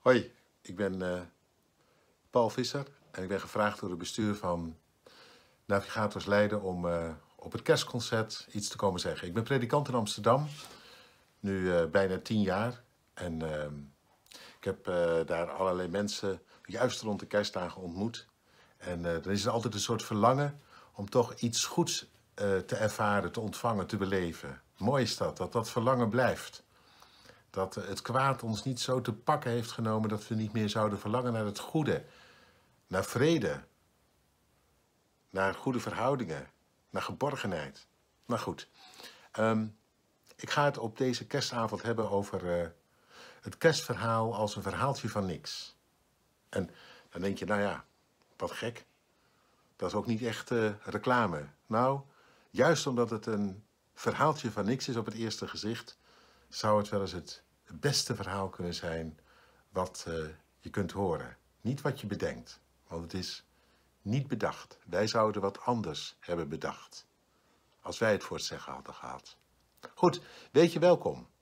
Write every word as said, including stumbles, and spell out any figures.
Hoi, ik ben uh, Paul Visser en ik ben gevraagd door het bestuur van Navigators Leiden om uh, op het kerstconcert iets te komen zeggen. Ik ben predikant in Amsterdam, nu uh, bijna tien jaar. En uh, ik heb uh, daar allerlei mensen juist rond de kerstdagen ontmoet. En uh, er is altijd een soort verlangen om toch iets goeds uh, te ervaren, te ontvangen, te beleven. Mooi is dat, dat dat verlangen blijft. Dat het kwaad ons niet zo te pakken heeft genomen dat we niet meer zouden verlangen naar het goede. Naar vrede. Naar goede verhoudingen. Naar geborgenheid. Maar goed. Um, ik ga het op deze kerstavond hebben over uh, het kerstverhaal als een verhaaltje van niks. En dan denk je, nou ja, wat gek. Dat is ook niet echt uh, reclame. Nou, juist omdat het een verhaaltje van niks is op het eerste gezicht, zou het wel eens het beste verhaal kunnen zijn wat uh, je kunt horen. Niet wat je bedenkt, want het is niet bedacht. Wij zouden wat anders hebben bedacht, als wij het voor het zeggen hadden gehad. Goed, weet je, welkom.